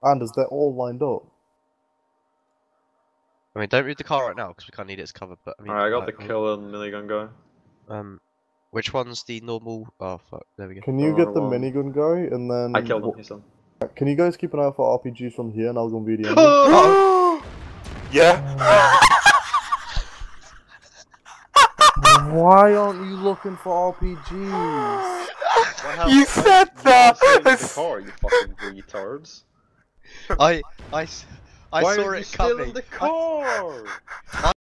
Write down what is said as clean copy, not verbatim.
Anders, they're all lined up. I mean, don't read the car right now because we can't need it as cover. But I mean, Alright, I got the killer minigun guy. Which one's the normal? Oh fuck, there we go. Can you get the minigun guy and then? I killed him. He's done. Can you guys keep an eye out for RPGs from here, and I'll go and be the end. Yeah. Why aren't you looking for RPGs? You said that! The car, you fucking retards. I Why saw are it you still coming. in the car?